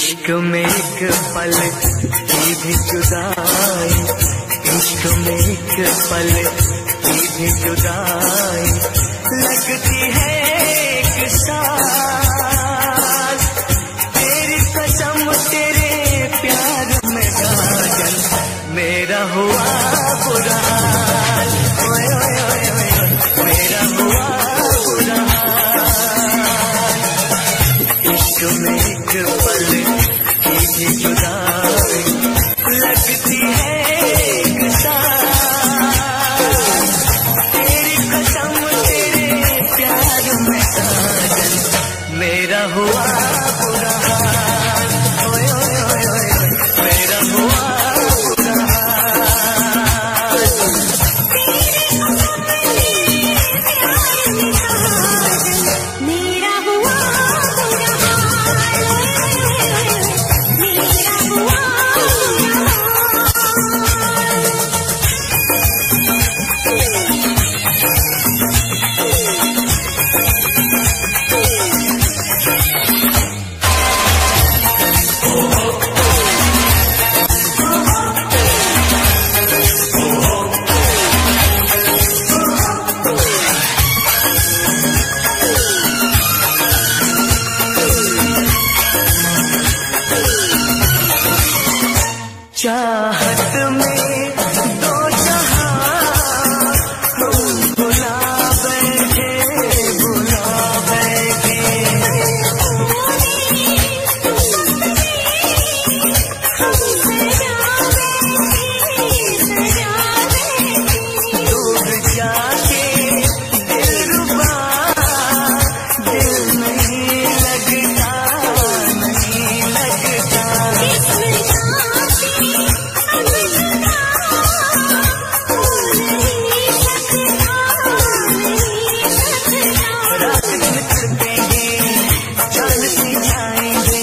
इश्क में एक पल की भी जुदाई, इश्क में एक पल की भी जुदाई लगती है एक साथ। तेरी कसम तेरे प्यार में साजन मेरा हुआ बुरा हाल, ओए ओए ओए ओए मेरा हुआ बुरा हाल। इश्क में एक पल की भी जुदाई लगती है एक साथ। तेरी कसम तेरे प्यार में साजन मेरा हुआ बुरा हाल, ओए ओए ओए ओए मेरा हुआ बुरा हाल। मेरा हुआ बुरा हाल, मेरा हुआ बुरा चाहत में दो जहां हम बुला बैठे, बुला बैठे। दूर जाके दिलरुबा दिल नहीं लगता, नहीं लगता। रात दिन तड़पेंगे, जान से जाएंगे,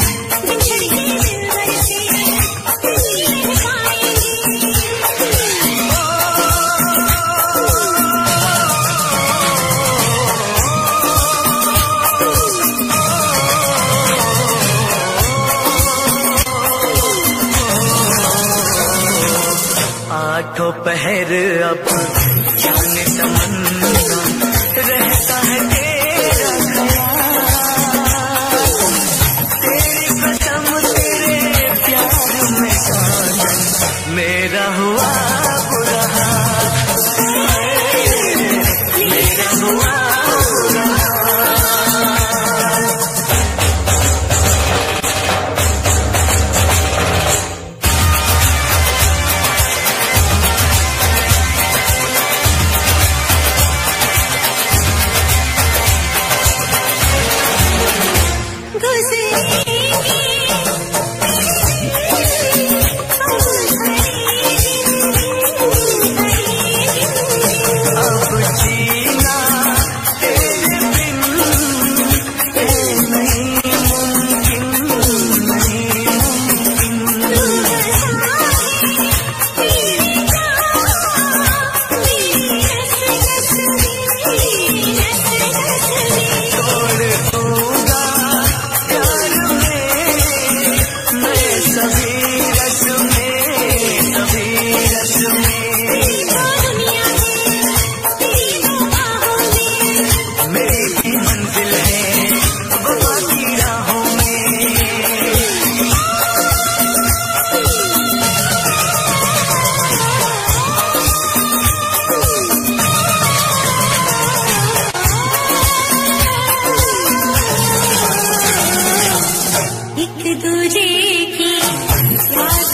आठों पहर अब जाने तमन्ना रहता है तेरा ख्याल। तेरी कसम तेरे प्यार में साजन मेरा हुआ बुरा हाल, मेरा हुआ बुरा हाल। अब जीना तेरे बिन है नहीं मुमकिन, नहीं तोड़ दूंगा प्यार में मैं सभी रस में, सभी रस में। मेरी भी मंजिल है वफा की राहों में। एक दूजे की याद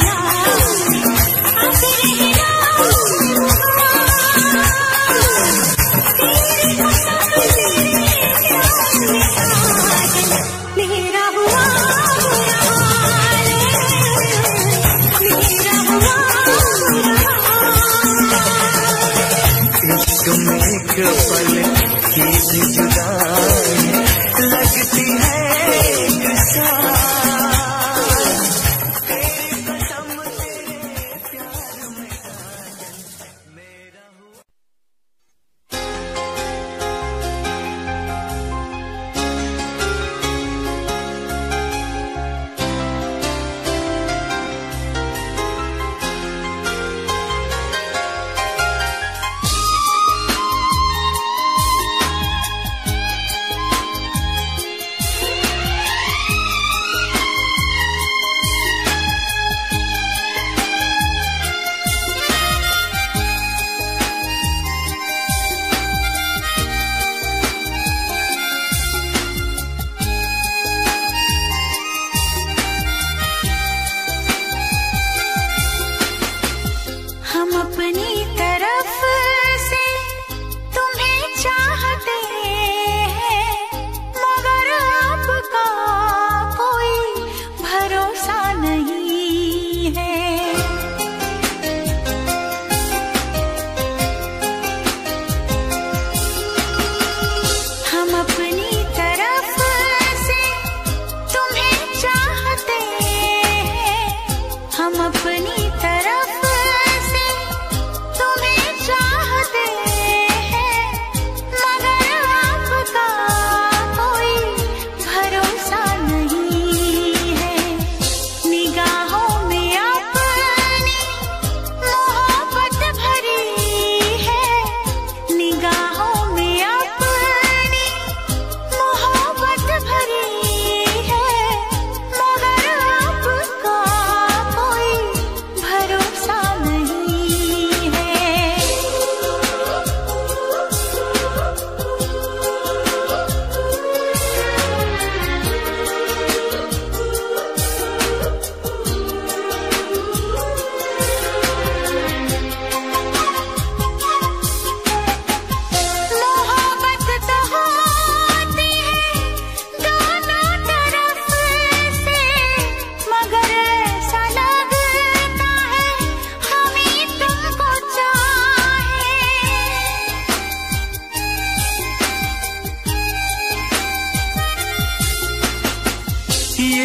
मेरा हुआ बुरा हाल, मेरा हुआ बुरा हाल। इश्क में एक पल की भी जुदाई लगती है एक साथ। तेरी कसम तेरे प्यार में साजन मेरा हुआ।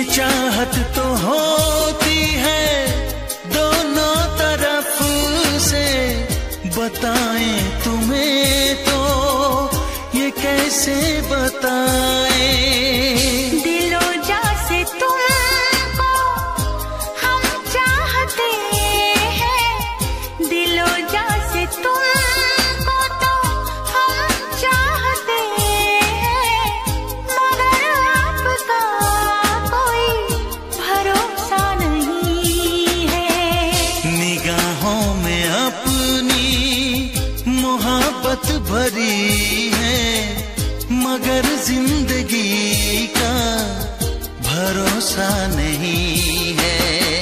ये चाहत तो होती है दोनों तरफ से, बताएं तुम्हें तो ये कैसे बताएं। दिलो जा से तुमको हम चाहते हैं, दिलो जा से तुमको तो हम चाहते हैं, मगर आपका कोई भरोसा नहीं है। निगाहों में अपनी मोहब्बत भरी है, मगर जिंदगी का भरोसा नहीं है।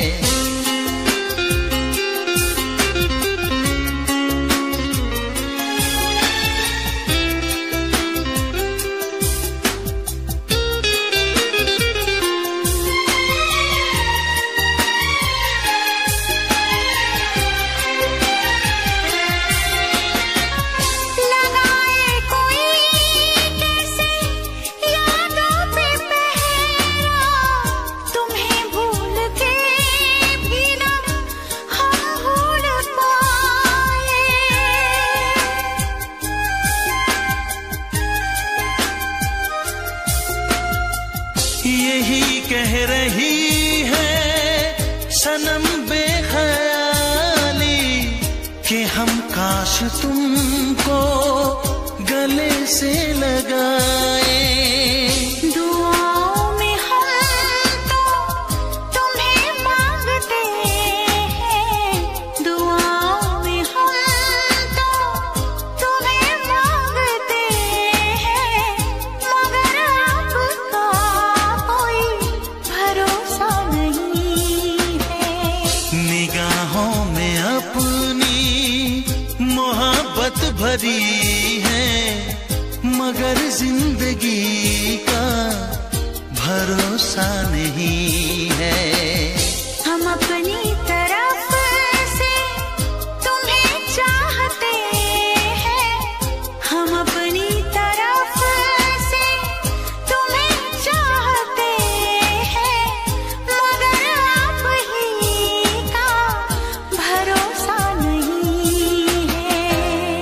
यही कह रही है सनम बेख्याली कि हम काश तुमको गले से लगाए। दुआओं में हम तो तुम्हें मांगते हैं, दुआओं में हम तो तुम्हें मांगते हैं, मगर आपका कोई भरोसा नहीं है। निगाहों में अपनी मोहब्बत भरी है, मगर जिंदगी का भरोसा नहीं है। हम अपनी तरफ से तुम्हें चाहते हैं, हम अपनी तरफ से तुम्हें चाहते हैं, मगर आप ही का भरोसा नहीं है।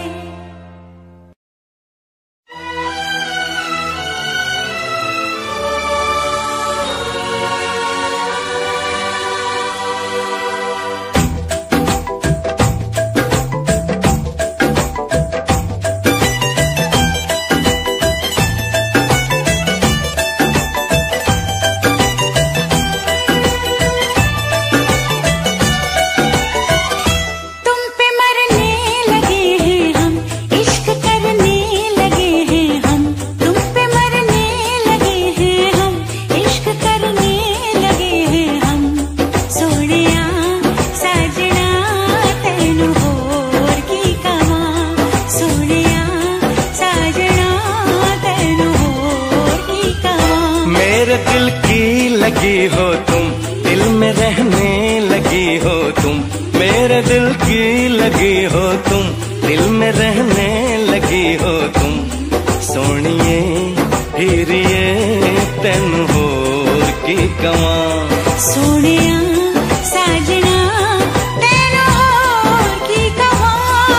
तुम पे मरने लगे हैं हम, इश्क करने लगे हैं हम, तुम पे मरने लगे हैं हम, इश्क करने लगे हैं हम। सोनिया साजना तैनू होर की कवा, सोनिया साजना तैनू होर की कवा। मेरे दिल की लगी हो तुम, दिल में रहने लगी हो तुम। मेरे दिल की लगी हो तुम, दिल में रहने लगी हो तुम। सोनिए हीरिए तेन होर की कवा। सोनिया साजना तैनू होर की कवा।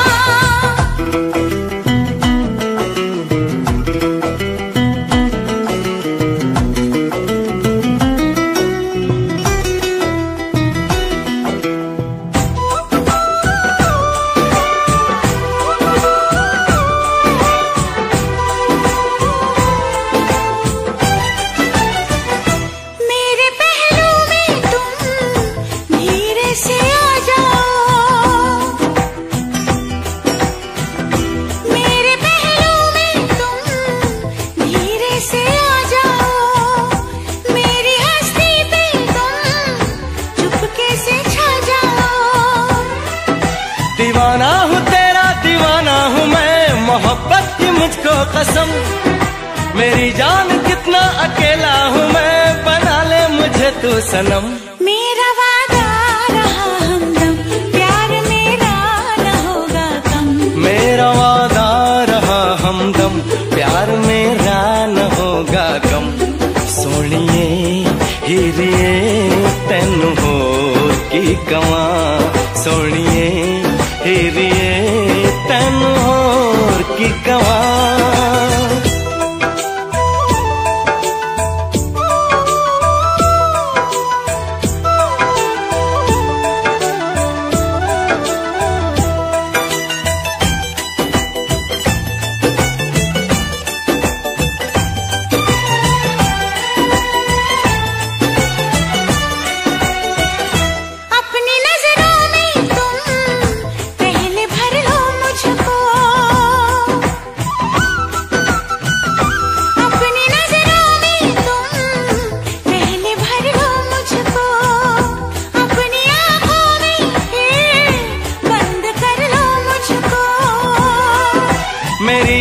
मेरे पहलू में तुम धीरे से आ जाओ, मेरे पहलू में तुम धीरे से आ जाओ, मेरी हस्ती पे तुम चुपके से छा जाओ। दीवाना हूँ तेरा, दीवाना हूँ मैं, मोहब्बत की मुझको कसम। मेरी जान कितना अकेला हूँ मैं, बना ले मुझे तू सनम। मेरा वादा रहा हमदम, प्यार मेरा न होगा कम। मेरा वादा रहा हमदम, प्यार मेरा न होगा कम। सोनिए हीर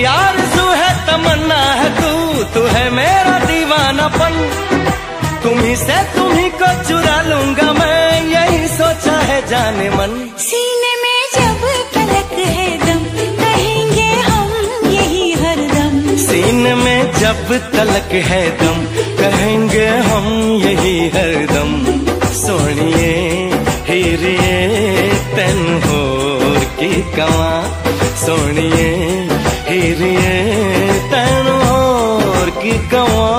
आरज़ू है, तमन्ना है, तू है मेरा दीवानापन। तुम्ही से तुम्ही को चुरा लूंगा मैं, यही सोचा है जाने मन। सीने में जब तलक है दम, कहेंगे हम यही हरदम। सीने में जब तलक है दम, कहेंगे हम यही हरदम। सोनिए हीरिए तेन होर की कवा, सोनिए हीरिए तेन होर की कवा।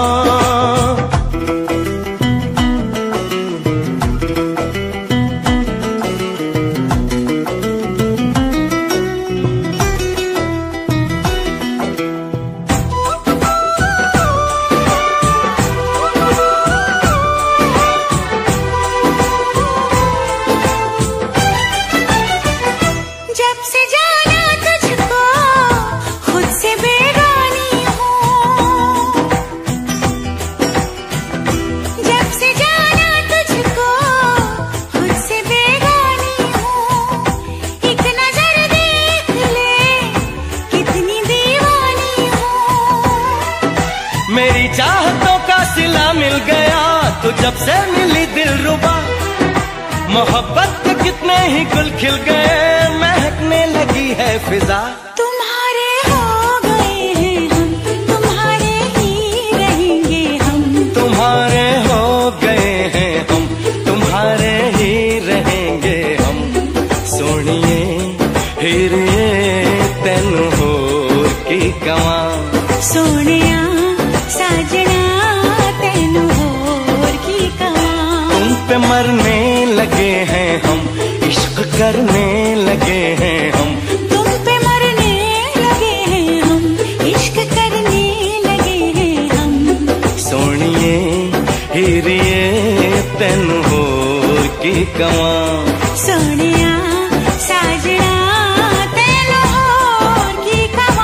मेरी चाहतों का सिला मिल गया, तो जब से मिली दिलरुबा। मोहब्बत के कितने ही गुल खिल गए, महकने लगी है फिजा। तुम्हारे हो गए हैं हम, तुम्हारे ही रहेंगे हम। तुम्हारे हो गए हैं हम, तुम्हारे ही रहेंगे हम। सोनिए हीरिए तेन होर की कवा, सोनिया साजना तेन होर की कवा। तुम पे मरने लगे हैं हम, इश्क करने लगे हैं हम। तुम पे मरने लगे हैं हम, इश्क करने लगे हैं हम। सोनिए हीरिए तेन होर की कवा, सोनिया साजना तेन होर की कवा।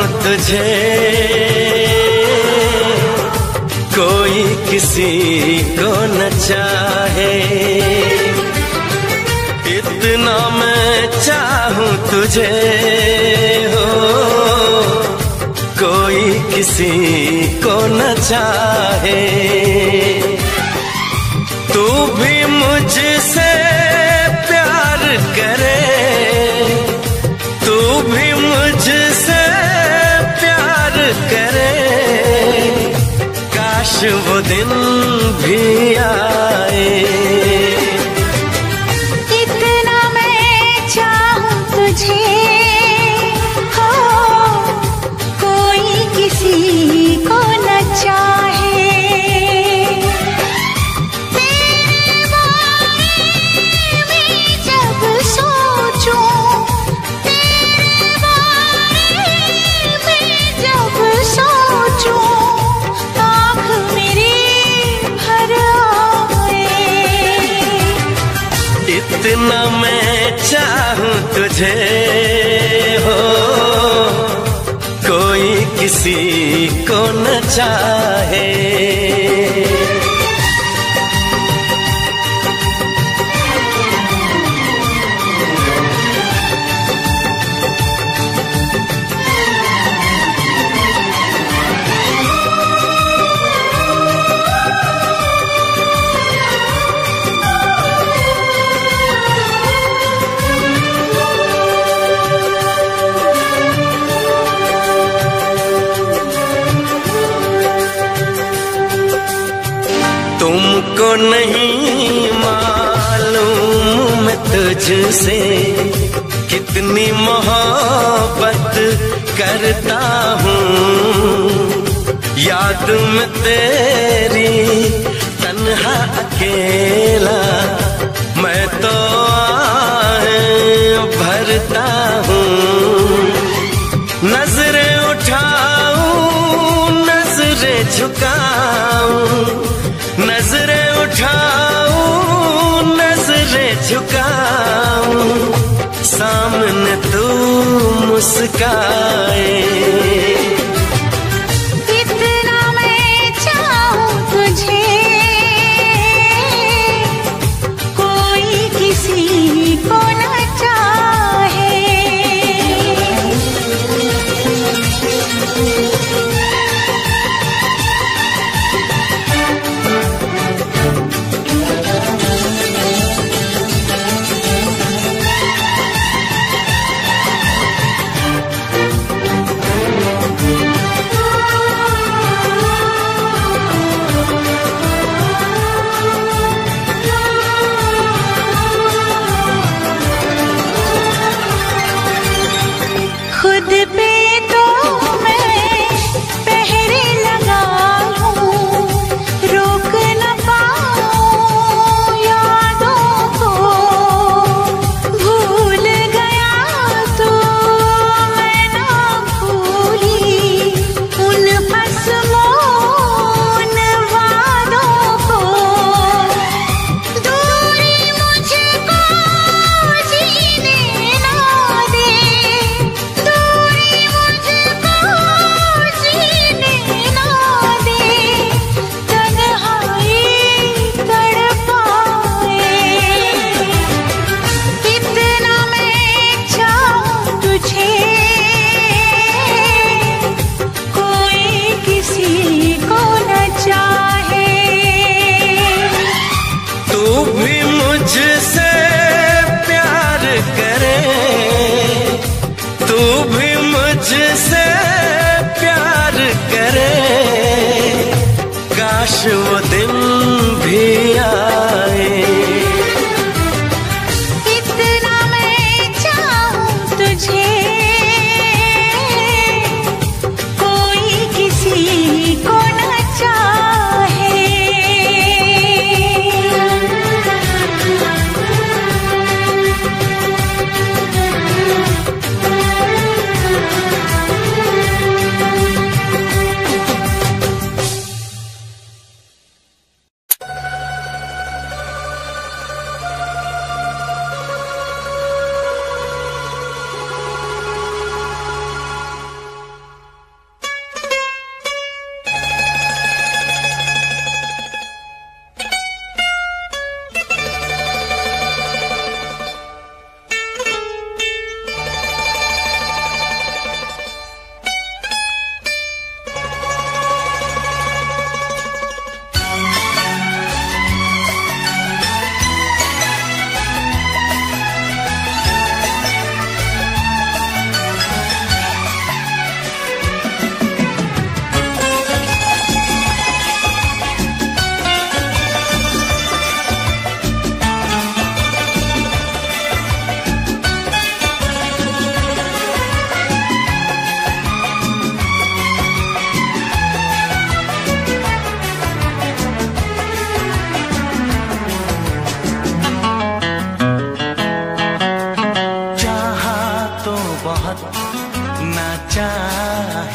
तुझे, कोई किसी को न चाहे। इतना मैं चाहूं तुझे हो, कोई किसी को न चाहे। तू भी मुझसे प्यार करे, तू भी मुझसे प्यार करे। काश वो दिन भी आए। इतना मैं चाहूं तुझे हो, कोई किसी को न चाहे। तेरे बारे में जब सोचूं, तेरे बारे में जब सोचूं, आँख मेरी भर आए। इतना मैं चाहूं तुझे हो, कोई किसी को न चाहे। तुमको नहीं मालूम मैं तुझसे कितनी मोहब्बत करता हूँ। याद में तेरी तन्हा अकेला मैं तो आहें भरता हूँ। नजरें उठाऊं, नजरें झुकाऊं, नजरें उठाऊं, नजरें झुकाऊं, सामने तू मुस्काए। इतना मैं चाहूं तुझे, कोई किसी को न चाहे। खुद पे तो मैं पहरे लगा लूं, रोक न पाऊं यादों को। भूल गया तो मैं ना भूली उन असमोन वादों को। दूरी मुझको जीने ना दे, मुझसे प्यार करे, तू भी मुझसे प्यार करे। काश वो दिन भी आए। इतना मैं चाहूं तुझे, कोई किसी को न चाहे।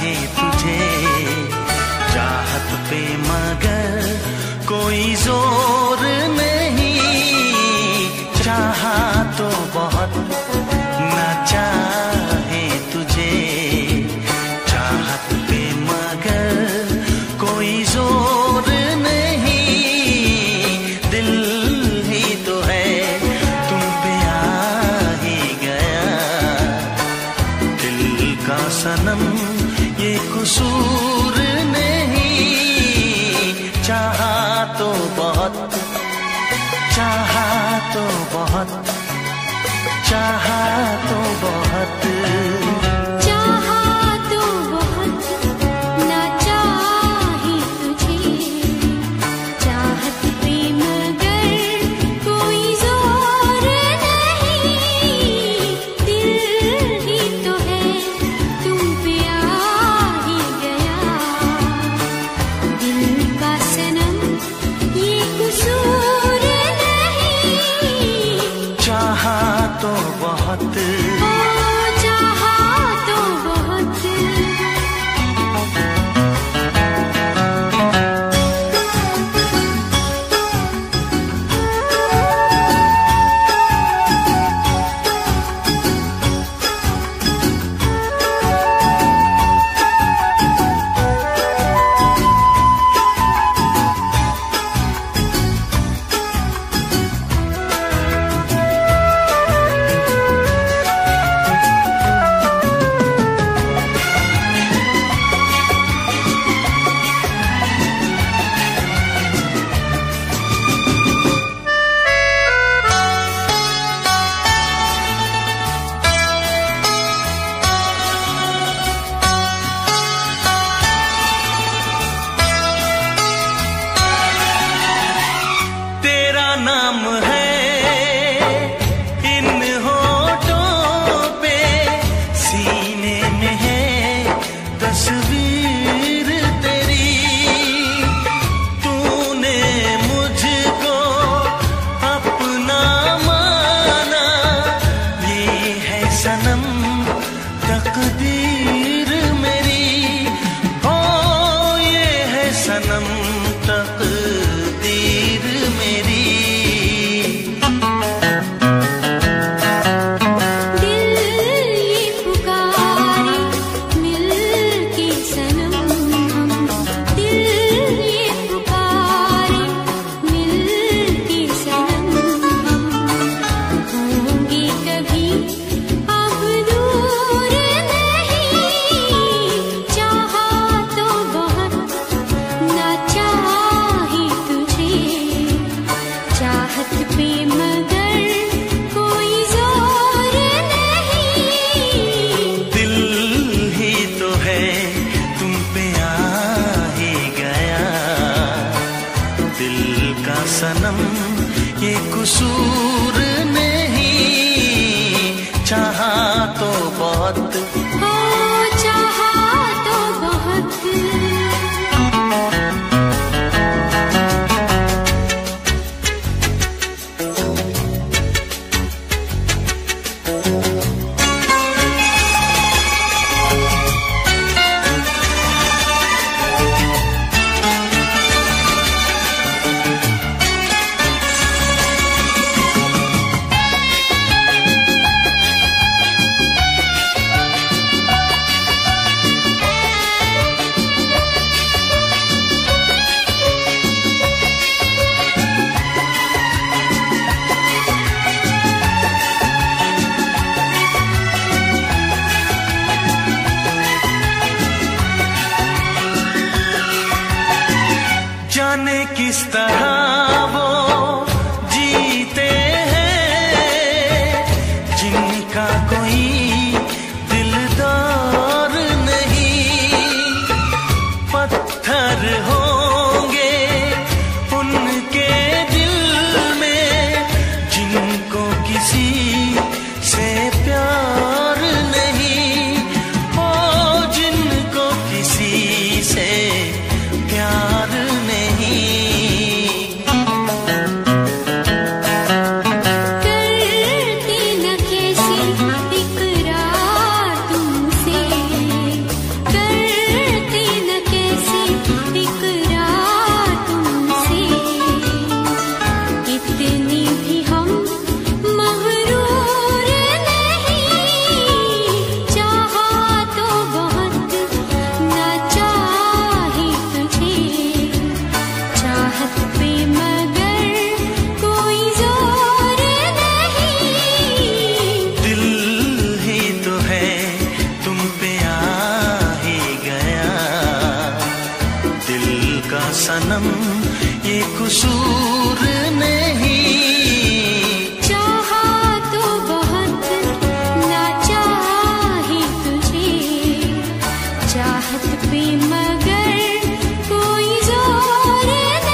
चाहे तुझे, चाहत पे मगर कोई जोर नहीं, चाहा तो बहुत ना चाहे तुझे, चाहत पे मगर कोई जोर नहीं, दिल ही तो है तुम पे आ ही गया, दिल का सनम ये कसूर नहीं, चाहा तो बहुत, चाहा तो बहुत, चाहा तो बहुत, चाहा तो बहुत ना चाहे तुझे, चाहत पे मगर कोई जोर नहीं, दिल ही तो है तुम पे आ ही गया, दिल का सनम ये कसूर नहीं, चाहा तो बहुत, ओ चाहा तो बहुत। तेरा नाम है इन होठों पे, सीने में है तस्वीर तेरी, तूने मुझको अपना माना, ये है सनम तकदीर मेरी, ओ ये है सनम तकदीर मेरी, दिल ये पुकारे मिल के सनम हम, दिल ये पुकारे मिल के सनम हम, होंगे कभी अब दूर नहीं, चाहा तो बहुत ना चाहे तुझे, चाहत पे मगर कोई जोर नहीं, दिल ही तो है तुम पे आ ही गया, दिल का सनम ये कसूर नहीं, चाहा तो बहुत, ओ चाहा तो बहुत। जाने किस तरह वो जीते हैं, जिनका कोई दिलदार नहीं, पत्थर होंगे उनके दिल में, जिनको किसी से प्यार नहीं, ओ जिनको किसी से प्यार नहीं, सनम ये कसूर नहीं। चाहा तो बहुत ना चाही तुझे, चाहत पे मगर कोई जोर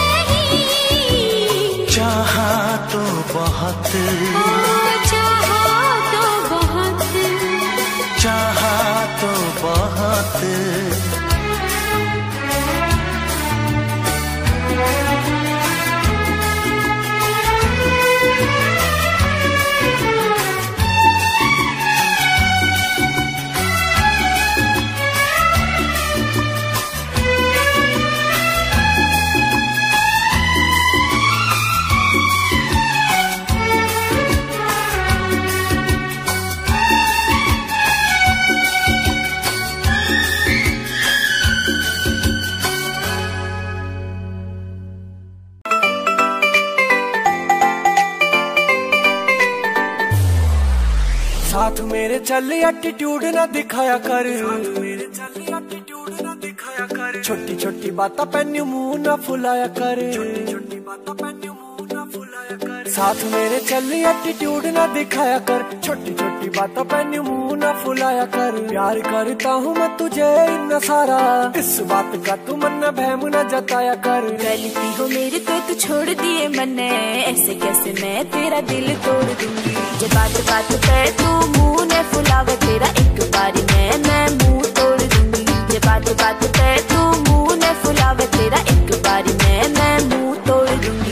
नहीं। चाहा तो बहुत, चाहा तो बहुत, चाहा तो बहुत। साथ मेरे चल एटीट्यूड ना दिखाया कर, छोटी छोटी बातों पे न्यू मुंह ना फुलाया कर। साथ मेरे चल एटीट्यूड ना दिखाया कर, छोटी छोटी बातों पे न्यू मुंह ना फुलाया कर। प्यार करता हूँ मैं तुझे इतना सारा, इस बात का तू मन बहम न जताया कर। गलती हो मेरी तो तू छोड़ दिए मैंने, ऐसे कैसे मैं तेरा दिल तोड़ दूंगी। जब बात बात पे तू मुंह ने फुलावे तेरा एक बारी मैं मुंह तोड़ दूंगी। जब बात बात पे तू मुंह ने फुलावे तेरा एक बारी मैं मुंह तोड़ दूंगी।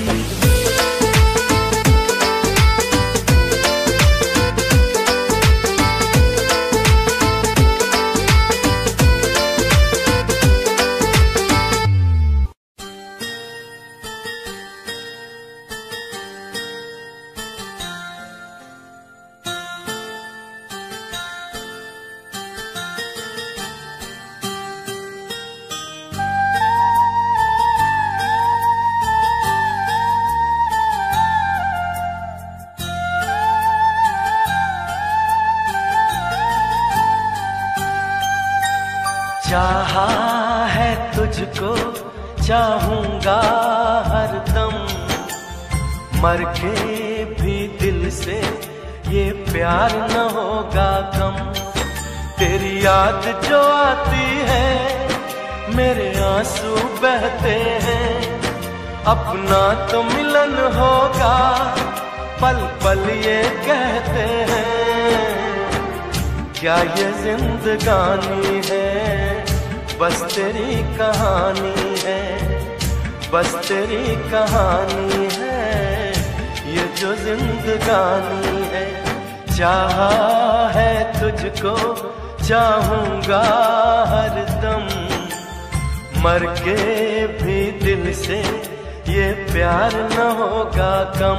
चाहा है तुझको चाहूंगा हरदम, मर के भी दिल से ये प्यार न होगा कम। तेरी याद जो आती है मेरे आंसू बहते हैं, अपना तो मिलन होगा पल पल ये कहते हैं। क्या ये जिंदगानी है बस तेरी कहानी है, बस तेरी कहानी है ये जो जिंदगानी है। चाहा है तुझको चाहूंगा हरदम, मर के भी दिल से ये प्यार न होगा कम।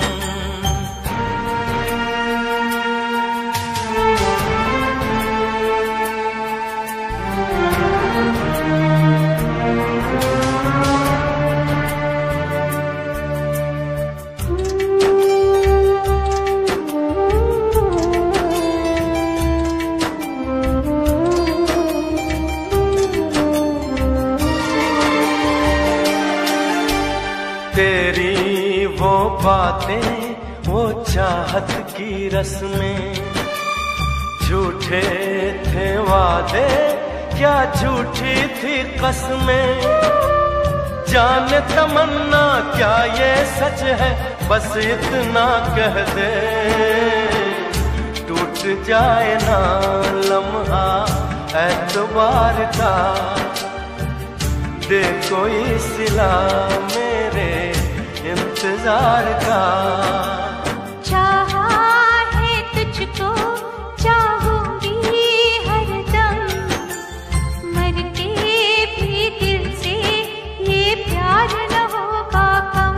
तेरी वो बातें वो चाहत की रस्में, झूठे थे वादे क्या झूठी थी कसमें। जाने तमन्ना क्या ये सच है बस इतना कह दे, टूट जाए ना लम्हा एतबार का, दे कोई सिला मेरे इंतजार का। चाहा है तुझको चाहूंगी हरदम, मर के भी दिल से ये प्यार न होगा कम।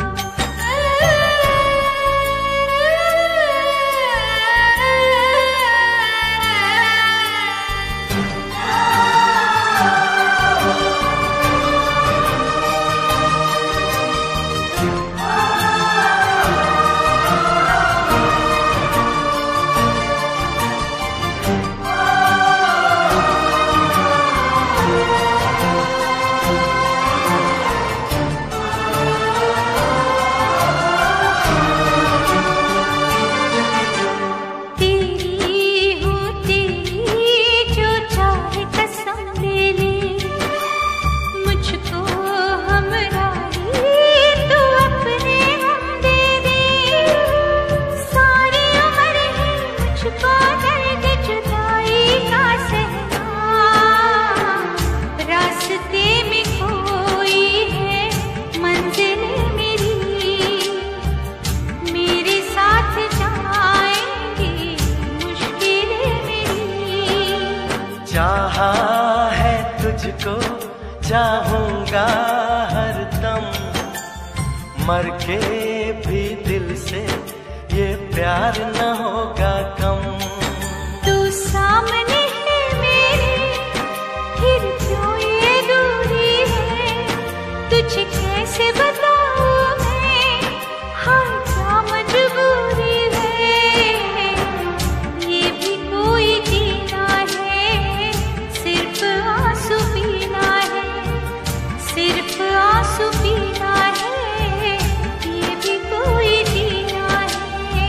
तुझको चाहूंगा हरदम, मर के भी दिल से ये प्यार न होगा कम। तू सामने है मेरे, फिर क्यों ये दूरी है, तुझे कैसे बताऊं मैं, हाय क्या मजबूरी है। ये भी कोई जीना है, सिर्फ आंसू पीना है, सिर्फ आंसू पीना है, ये भी कोई जीना है।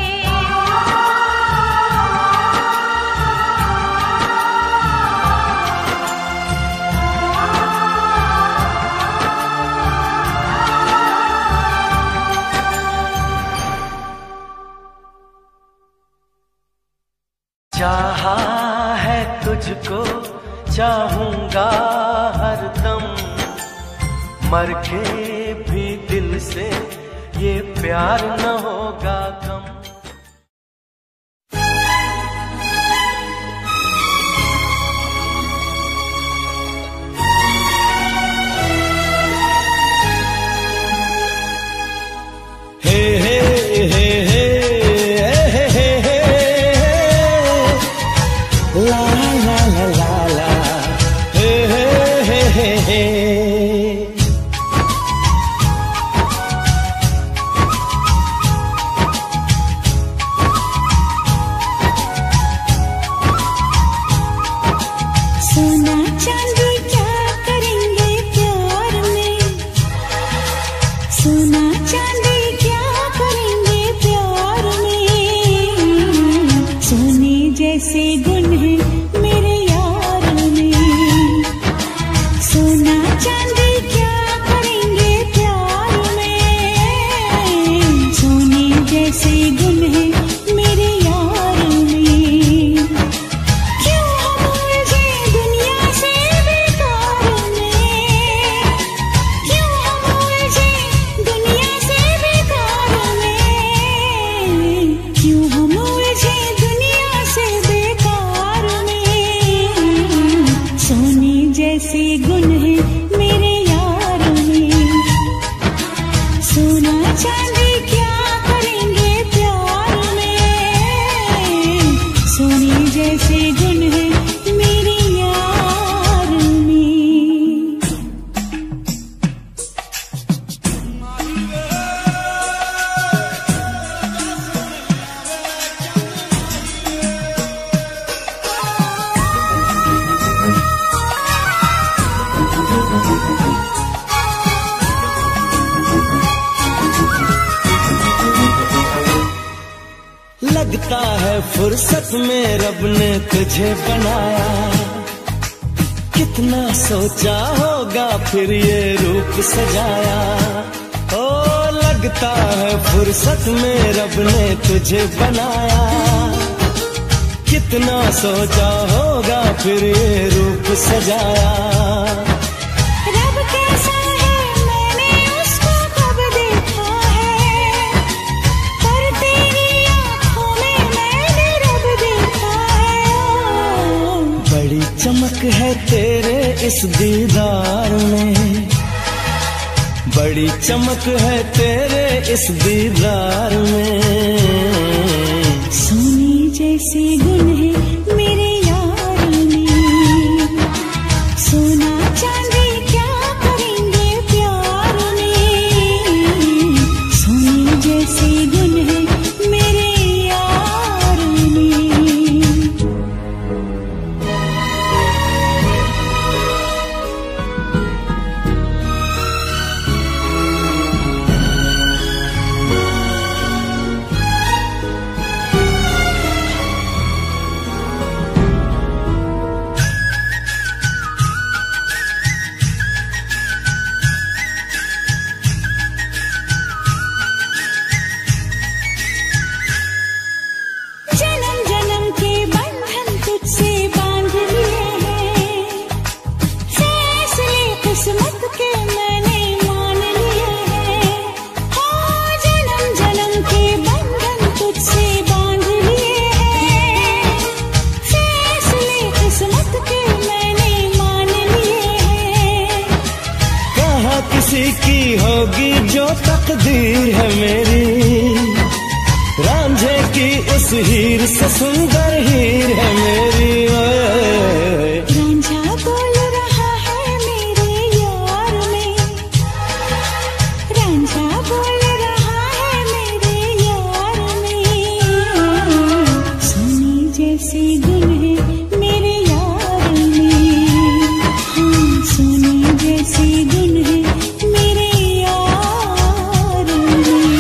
चाहा है तुझको चाहूंगा हरदम, मर के भी दिल से ये प्यार न होगा कम। हे हे हे हे हे हे हे ला ला ला ला ला हे हे हे हे हे। सोना चांदी क्या करेंगे प्यार में, सोना चांदी क्या करेंगे प्यार में, सोने जैसे गुण है मेरे यार में, सोना चांदी क्या करेंगे प्यार में, सोने जैसे गुण है मेरे यार में। क्यों हम उलझे दुनिया से बेकार में, क्यों हम उलझे दुनिया से बेकार में, क्यों हम उलझे दुनिया से बेकार में, सोने जैसे गुण है मेरे यार में, सोना चांदी क्या करेंगे प्यार में, सोने जैसे गुण है मेरे यार में। लगता है फुर्सत में रब ने तुझे बनाया, कितना सोचा होगा फिर ये रूप सजाया। ओ लगता है फुर्सत में रब ने तुझे बनाया, कितना सोचा होगा फिर ये रूप सजाया। रब कैसा है मैंने उसको कब देखा है, पर तेरी आँखों में मैंने रब देखा है। बड़ी चमक है तेरे इस दीदार में, बड़ी चमक है तेरे इस दीदार में, सोने जैसे गुण है मेरे यार में, सोना चांदी क्या करेंगे प्यार में, सोने जैसे गुण है मेरे यार में। किस्मत के मैंने मान लिए हैं। किसी की होगी जो तकदीर है मेरी, रांझे की उस हीर से सुंदर हीर है मेरी। रांझा बोल रहा है मेरे यार में, रांझा बोल रहा है मेरे यार में। सोनी जैसी गुन है मेरे यार में, हाँ सोनी जैसी गुन है मेरे यार में।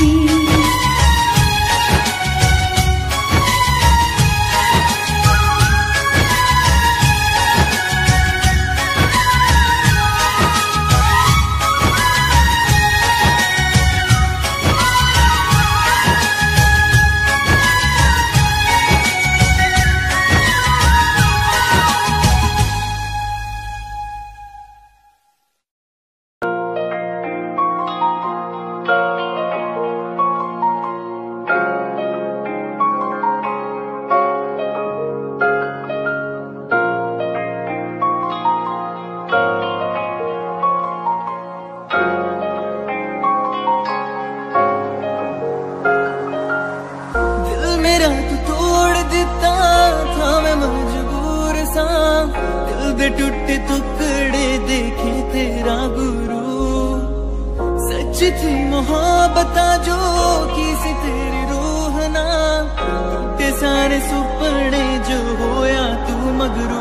टूटे टुकड़े देखे तेरा गुरु, सच थी मोहब्बत जो किसी तेरी रूह ना, टूटे सारे सुपने जो होया तू मगरू।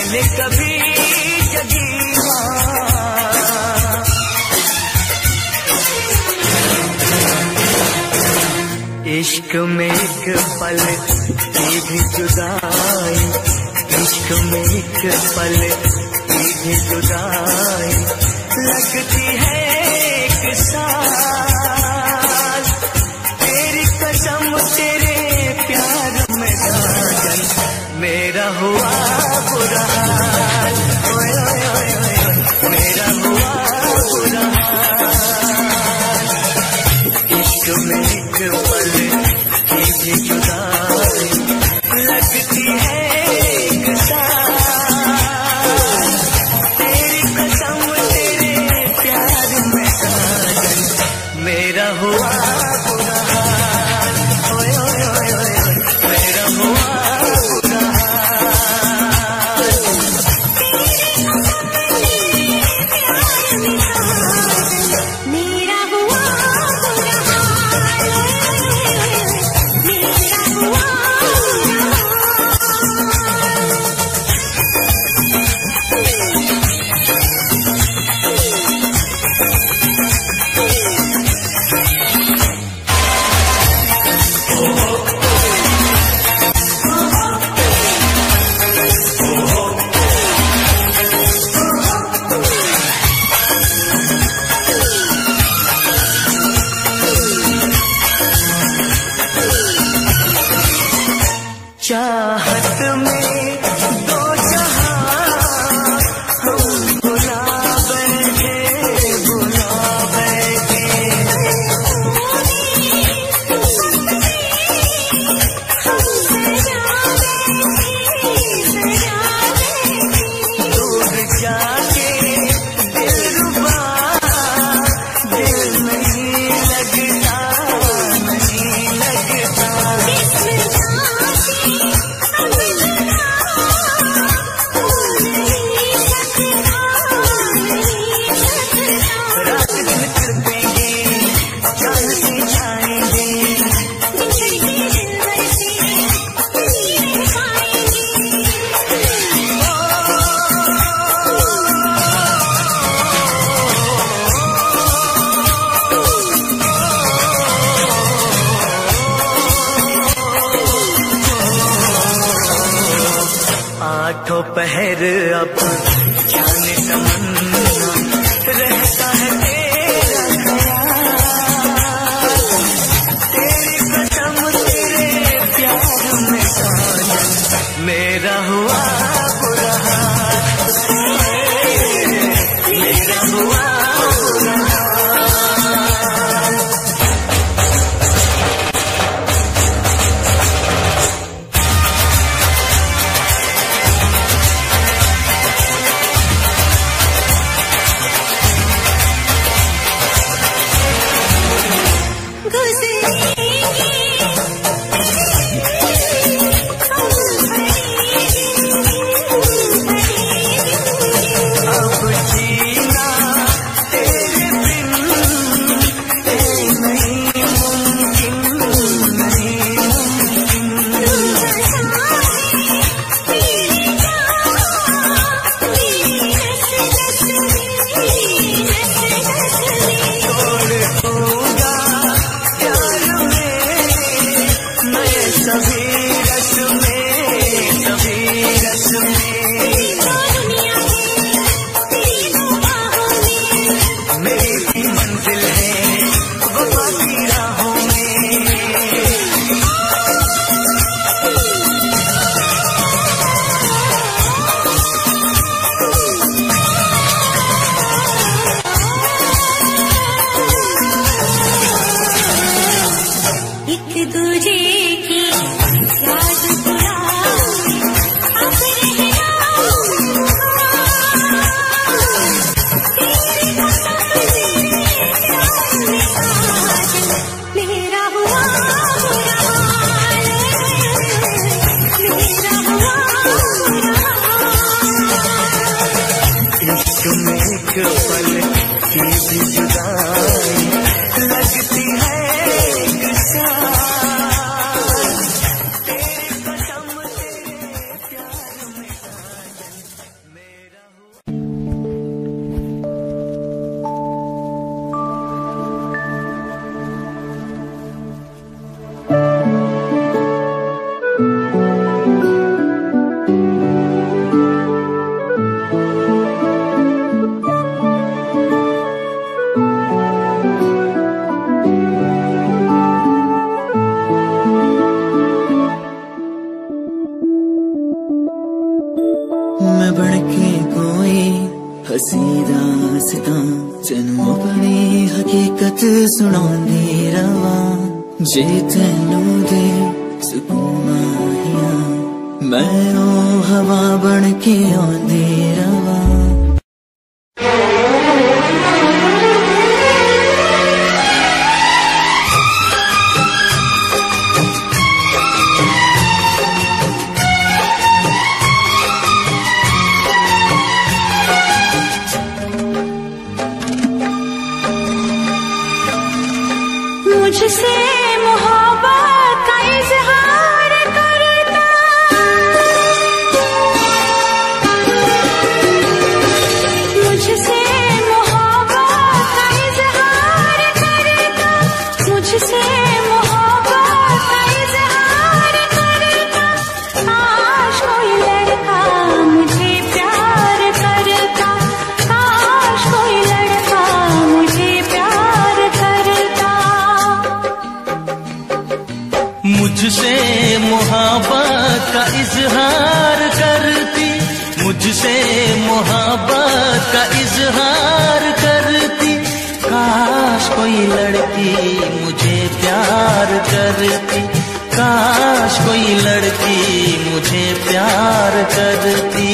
पहले कभी जगी हाँ। इश्क में एक पल की भी जुदाई, इश्क में एक पल की भी जुदाई लगती है एक साल। तेरी कसम तेरे प्यार में साजन मेरा हुआ बुरा हाल, ओए ओए ओए ओए मेरा हुआ बुरा हाल। इश्क में एक पल की भी जुदाई लगती है एक साल। तेरी कसम तेरे प्यार में साजन मेरा हुआ बुरा हाल, ओए ओए ओए ओए मेरा हुआ बुरा हाल। मेरा हुआ बुरा हाल, मेरा हुआ चाहत में दो जहां हम बुला बैठे दूर जाके दिलरुबा दिल नहीं लगता, नहीं लगता। रात दिन तड़पेंगे जान से जाएंगे, आठों पहर अब जाने तमन्ना रहता है तेरा ख्याल। तेरी कसम तेरे प्यार में साजन मेरा हुआ बुरा हाल, मेरा हुआ बुरा हाल। सुनांदी रवा जे तैनू दे सुकून माहिया मैं ओ हवा बन के आंदी रवा। मुझसे मोहब्बत का इजहार करता, मुझसे मोहब्बत का इजहार करता, मुझसे मोहब्बत का इजहार करता। काश कोई लड़का मुझे प्यार करता, काश कोई लड़का मुझे प्यार करता। मुझसे मोहब्बत का इजहार करती, मुझसे मोहब्बत का इजहार करती। काश कोई लड़की मुझे प्यार करती, काश कोई लड़की मुझे प्यार करती।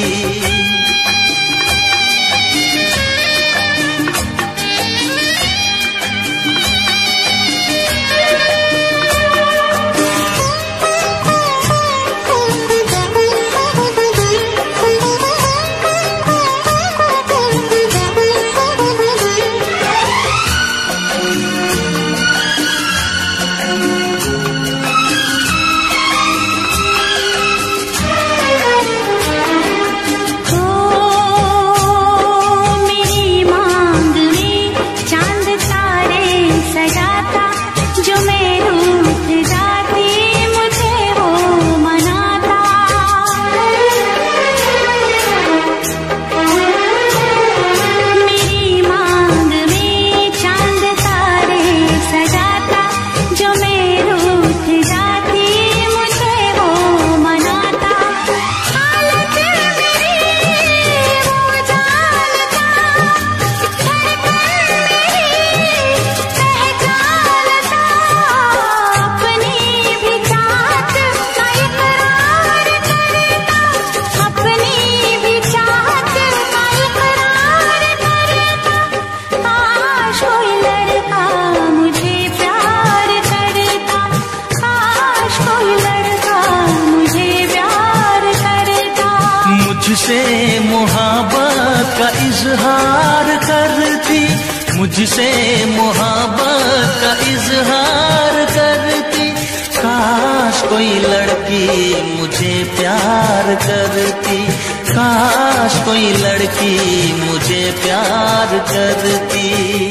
मुझसे मोहब्बत का इजहार करती, मुझसे मोहब्बत का इजहार करती। काश कोई लड़की मुझे प्यार करती, काश कोई लड़की मुझे प्यार करती।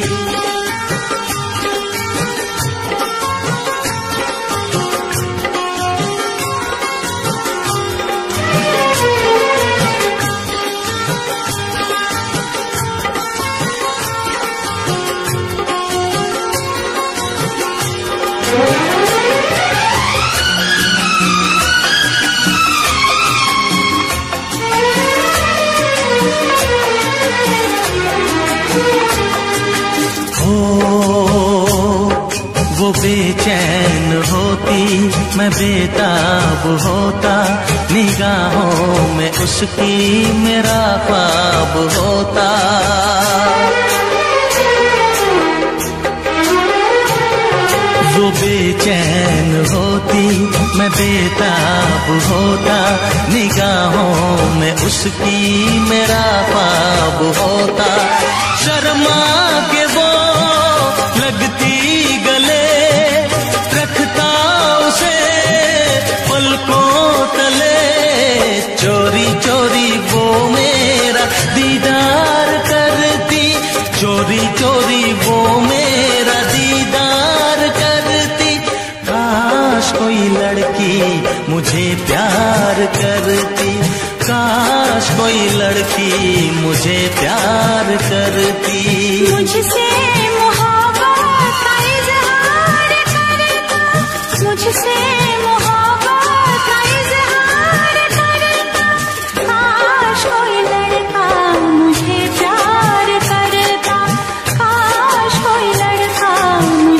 वो बेचैन होती मैं बेताब होता, निगाहों में उसकी मेरा ख्वाब होता। वो बेचैन होती मैं बेताब होता, निगाहों में उसकी मेरा ख्वाब होता। शर्मा के वो लगती गले, रखता उसे पलकों तले। चोरी चोरी वो मेरा दीदार करती, चोरी चोरी वो मेरा दीदार करती। काश कोई लड़की मुझे प्यार करती, काश कोई लड़की मुझे प्यार करती। मुझसे मोहब्बत का इजहार करता, मुझसे मोहब्बत का इजहार करता। काश कोई लड़का मुझे प्यार करता, काश कोई लड़का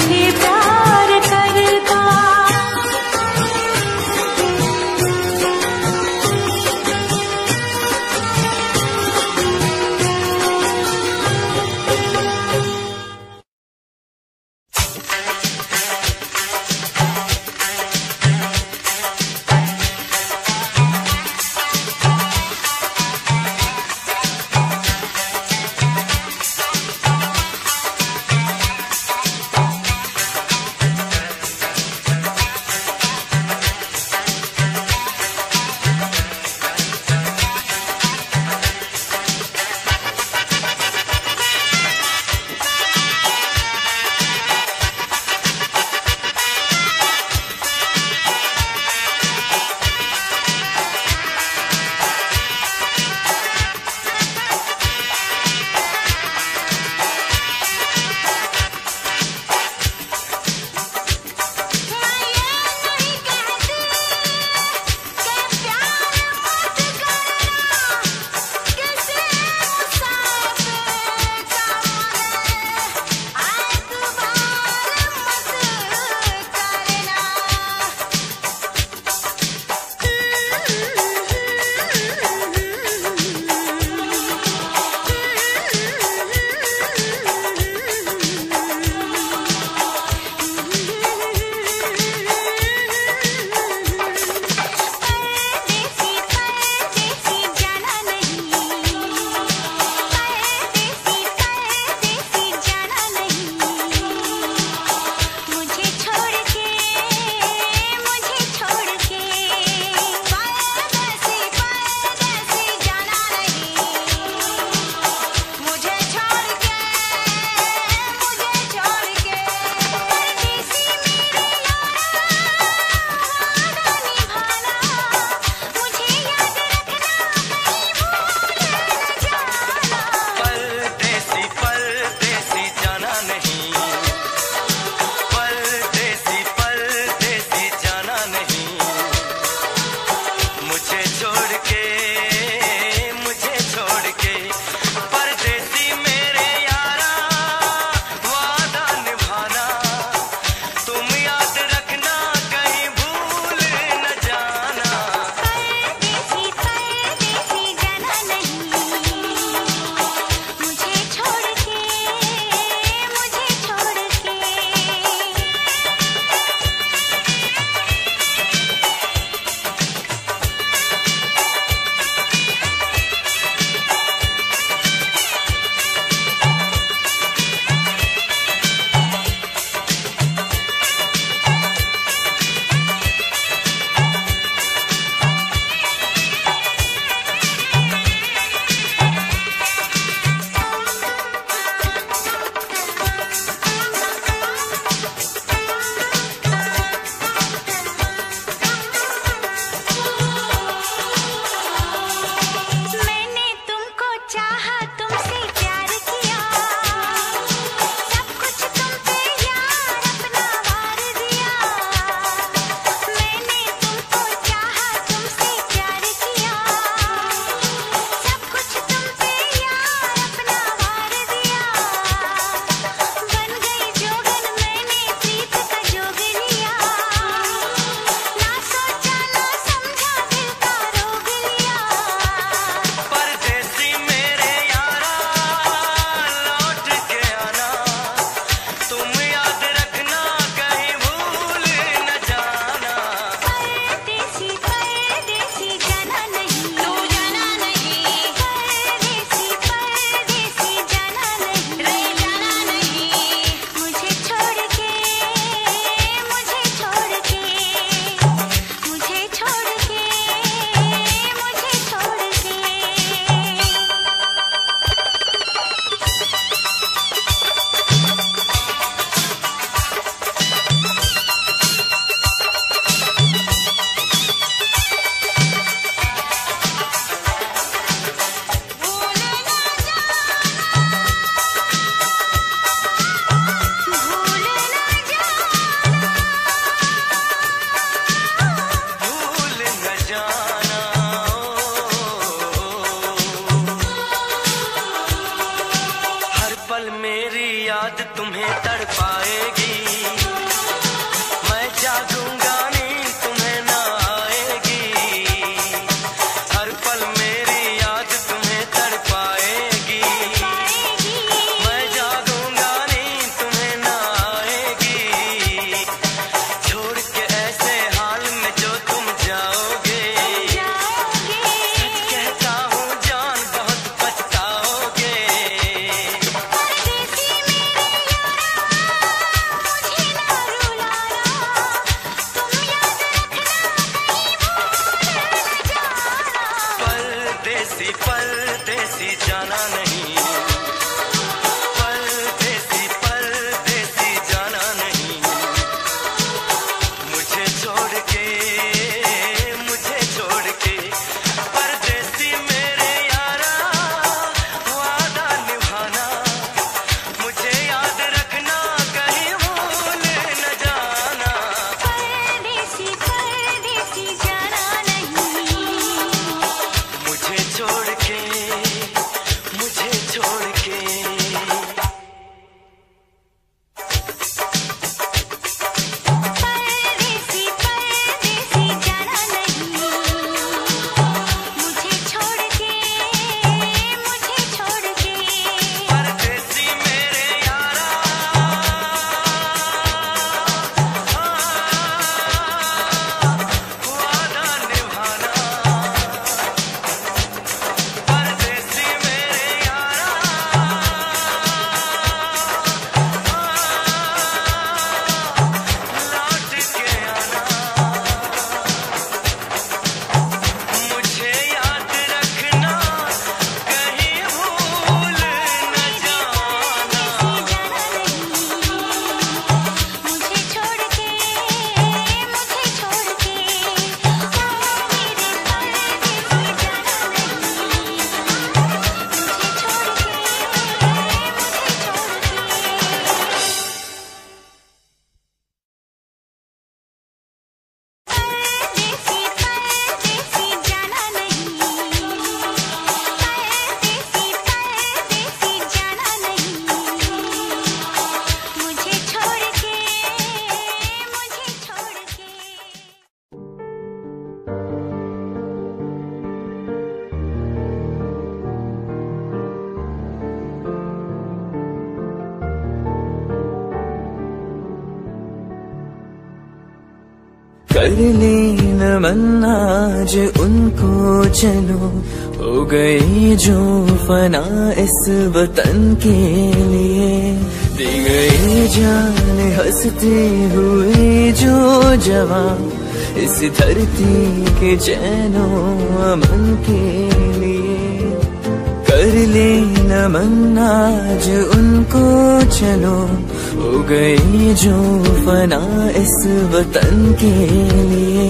कर ले नमन आज उनको चलो, हो गई जो फना इस वतन के लिए, दी गई जान हंसते हुए जो जवान इस धरती के चैनो अमन के लिए। कर ले नमन आज उनको चलो, हो गई जो फना इस वतन के लिए।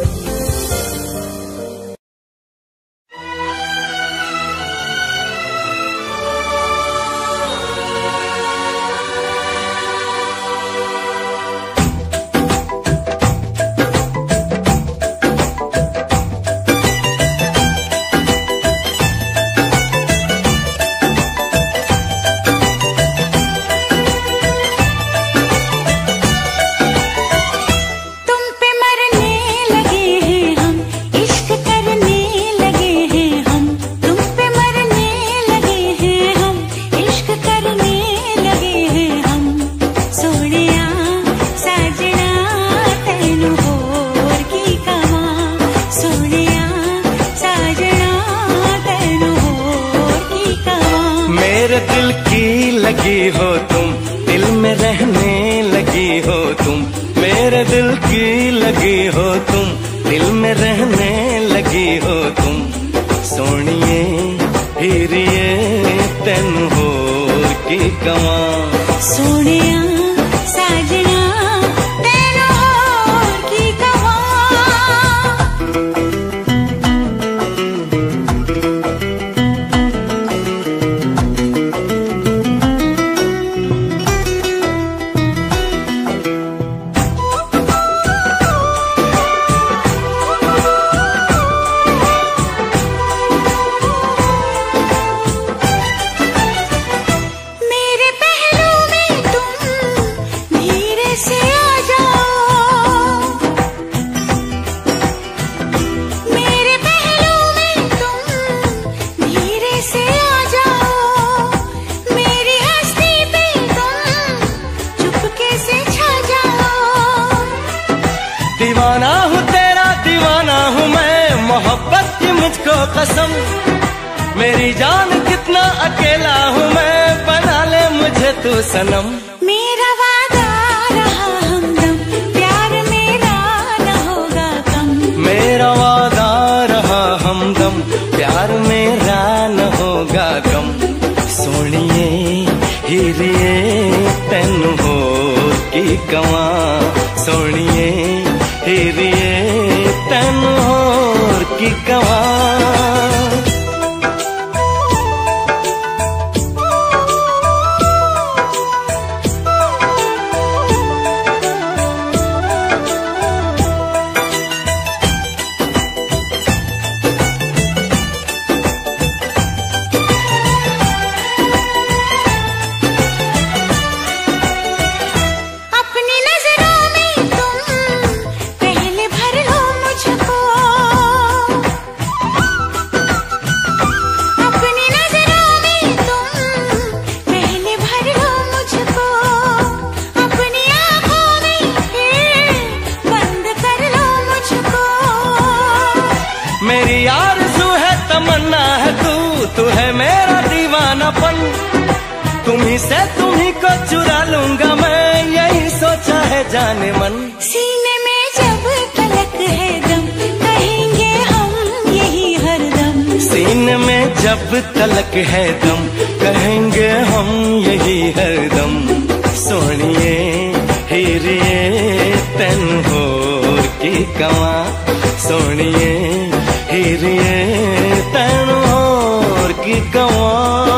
कसम मेरी जान कितना अकेला हूँ मैं, बना ले मुझे तू सनम। मेरा वादा रहा हमदम, प्यार मेरा न होगा कम। मेरा वादा रहा हमदम, प्यार मेरा न होगा कम। सोनिए हीरिए तेनू होर की कवां, सोनिए हीरिए तेनू होर की कवां। से तुम्ही को चुरा लूंगा मैं, यही सोचा है जाने मन। सीने में जब तलक है दम, कहेंगे हम यही हरदम। सीने में जब तलक है दम, कहेंगे हम यही हरदम। सोनिए हीरिए तेन होर की कवां, सोनिए हीरिए तेन होर की कवां।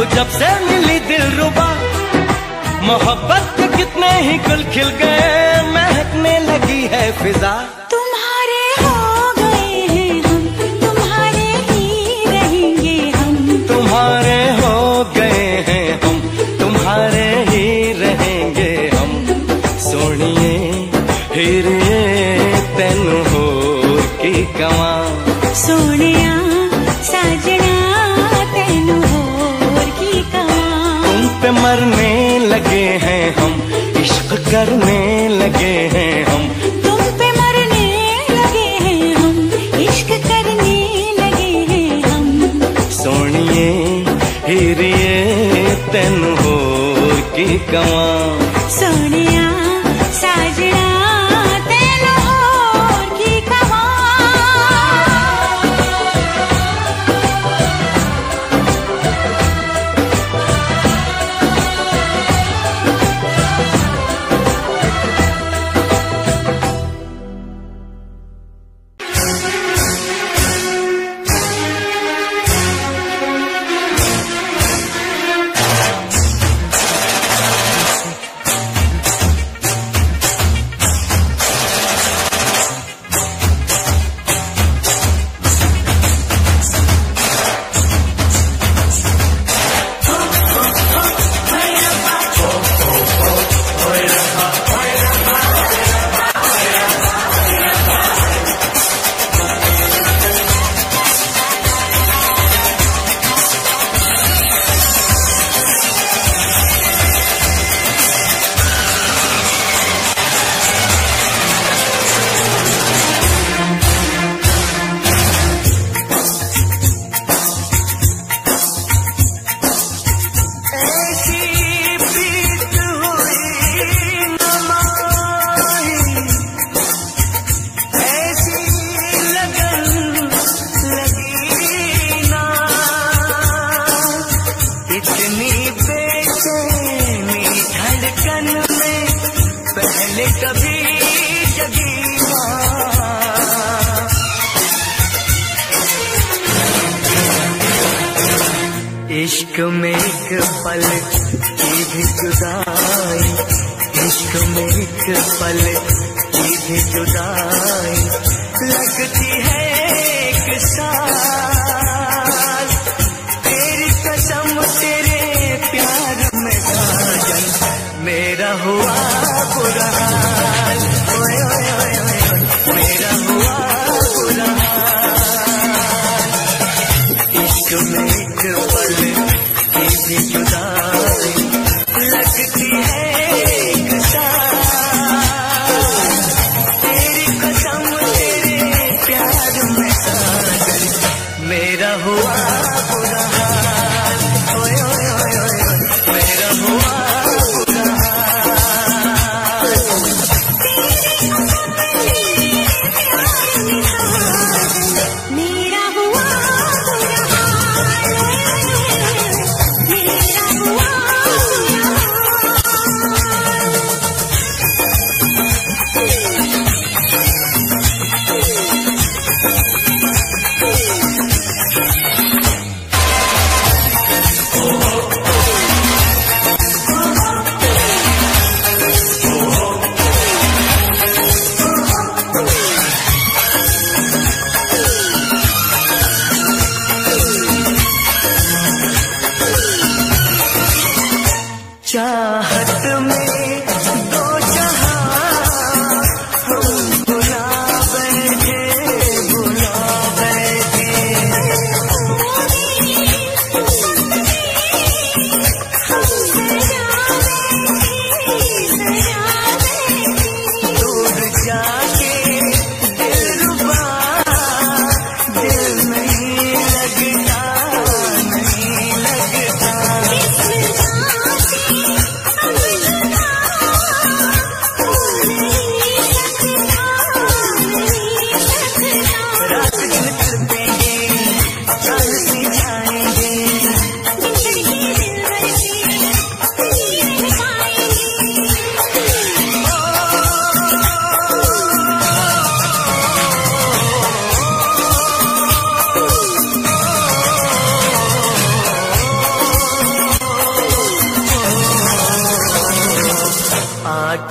जब से मिली दिलरुबा, मोहब्बत के कितने ही गुल खिल गए, महकने लगी है फिजा। तुम्हारे हो गए हैं हम, तुम्हारे ही रहेंगे हम। तुम्हारे हो गए हैं हम, तुम्हारे ही रहेंगे हम। सोनिए हीरे तेनू होर की कवां, सोनिया साजना तेनू होर की कवां। तुम पे मरने लगे हैं हम, इश्क करने लगे हैं हम। तुम पे मरने लगे हैं हम, इश्क करने लगे हैं हम। सोनिए हीरिए तेनू होर की कवां, सोनिया साजना तेनू होर की कवां। इश्क में एक पल की भी जुदाई, इश्क में एक पल की भी जुदाई लगती है एक साल। तेरी कसम तेरे प्यार में साजन मेरा हुआ बुरा हाल, ओए ओए ओए ओए मेरा हुआ बुरा हाल। इश्क में एक पल की भी जुदाई लगती है एक साल। तेरी कसम तेरे प्यार में साजन मेरा हुआ बुरा हाल, ओए ओए ओए ओए मेरा हुआ बुरा हाल।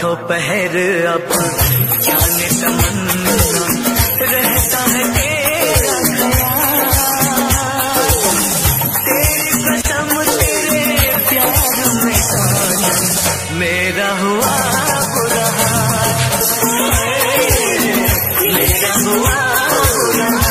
दोपहर अब जाने तमन्ना रहता है तेरा ख्याल, तेरी कसम तेरे प्यार में साजन मेरा हुआ बुरा हाल, मेरा हुआ बुरा हाल।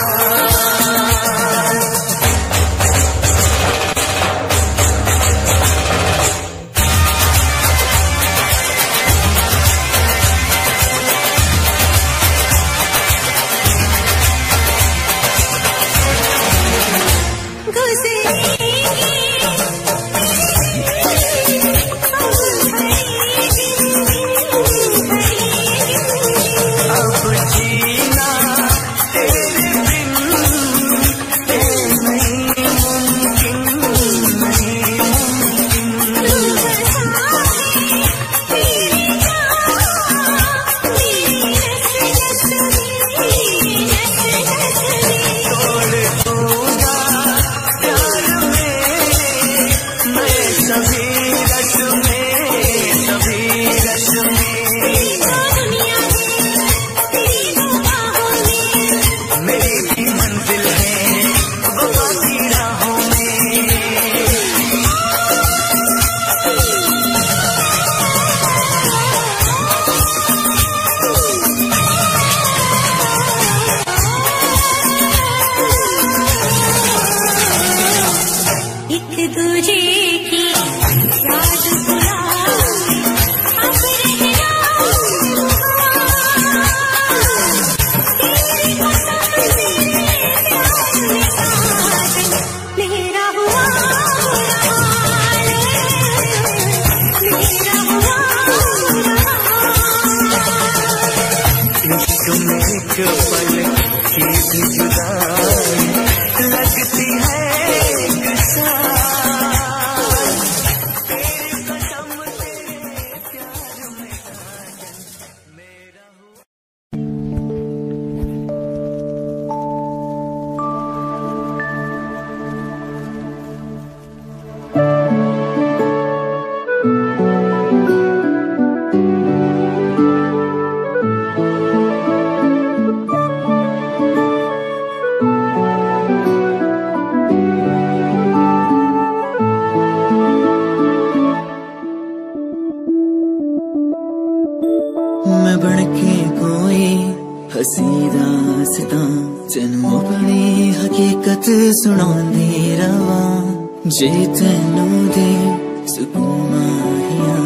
सुनांदी रवा जे तैनू दे सुकून माहिया,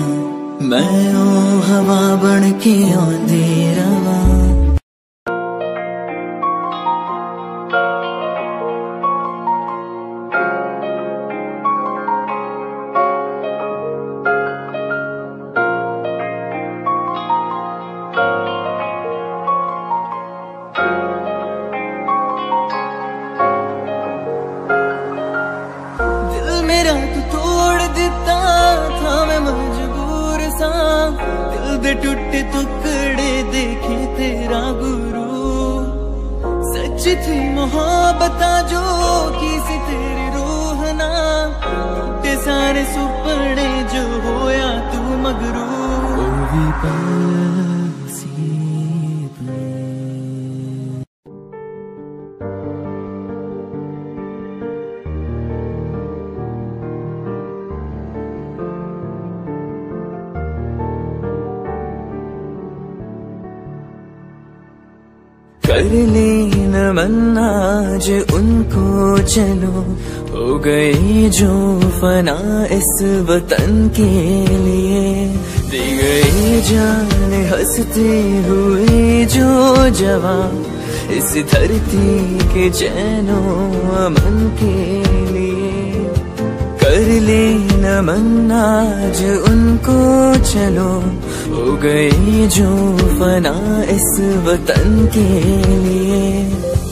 मैं ओ हवा बन के आंदी रवा। टूटे टुकड़े देखे तेरा गुरु, सच थी मोहब्बत जो किसी तेरी रूह ना, टूटे सारे सुपने जो होया तू मगरू। कर ले नमन आज उनको चलो, हो गई जो फना इस वतन के लिए, दी गई जान हंसते हुए जो जवान इस धरती के चैनो अमन के लिए। कर ले नमन आज उनको चलो, हो गई जो फना इस वतन के लिए।